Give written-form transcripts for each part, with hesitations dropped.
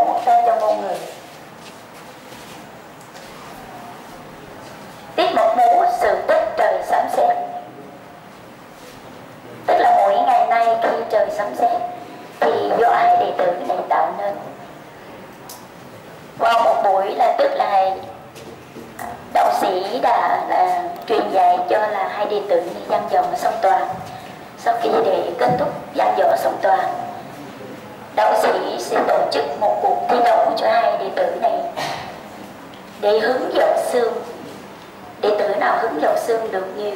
mũ ta cho muôn người. Tiết mục múa sự tích trời sấm sét, tức là mỗi ngày nay khi trời sấm sét thì do ai đệ tử này tạo nên. Qua một buổi là tức là đạo sĩ đã là truyền dạy cho là hai đệ tử như văn võ song toàn. Sau khi để kết thúc văn võ song toàn, đạo sĩ sẽ tổ chức một cuộc thi đấu cho hai đệ tử này để hứng giọt sương. Đệ tử nào hứng giọt sương được nhiều,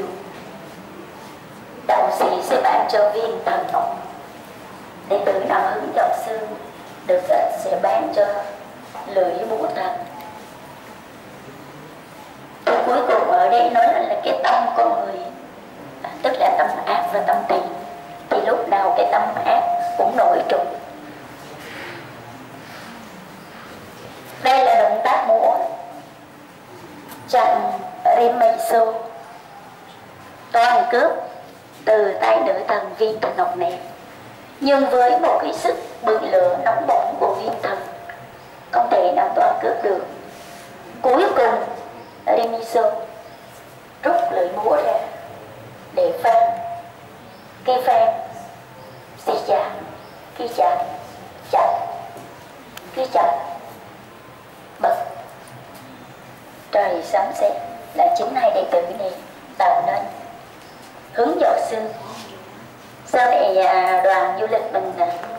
đạo sĩ sẽ ban cho viên thần ngọc. Đệ tử nào hứng giọt sương được ít sẽ ban cho lưỡi búa thần. Thì cuối cùng ở đây nói là cái tâm con người, tức là tâm ác và tâm thiện, thì lúc nào cái tâm ác cũng nổi trội. Đây là động tác múa trận Rimiso toàn cướp từ tay nữ thần viên thần ngọc này, nhưng với một cái sức bừng lửa nóng bỏng của viên thần không thể nào toàn cướp được. Cuối cùng Rimiso rút lưỡi búa ra để phang. Cái phang xì chặt, khi chặt chặt, khi chặt bật. Trời sấm sét là chính hai đệ tử này tạo nên hứng giọt sương. Sau này đoàn du lịch mình